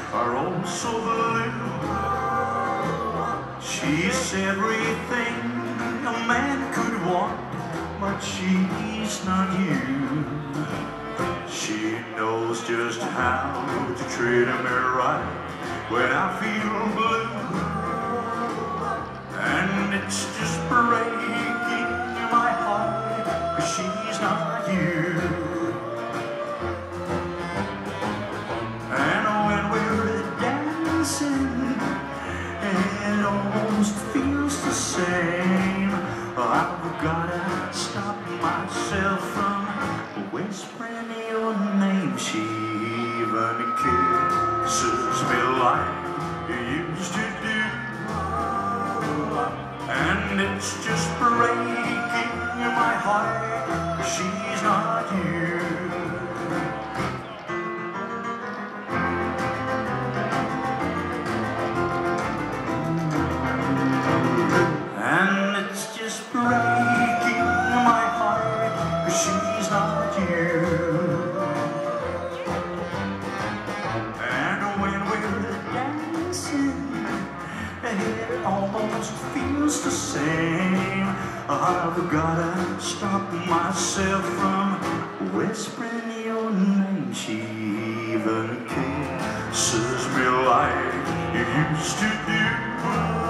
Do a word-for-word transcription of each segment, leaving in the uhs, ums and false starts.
are all so blue. She's everything a man could want, but she's not you. She knows just how to treat me right when I feel blue. And it's just breaking my heart, 'cause she's not you. And when we're dancing, it almost feels the same. I've gotta stop myself from whispering your name. She even kisses me like you used to do. And it's just breaking my heart, 'cause she's not you. And it's just breaking my heart, 'cause she's not you. And when we're dancing, it almost feels the same. I've gotta stop myself from whispering your name. She even kisses me like you used to do.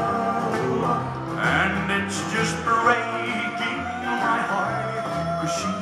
And it's just breaking my heart, 'cause she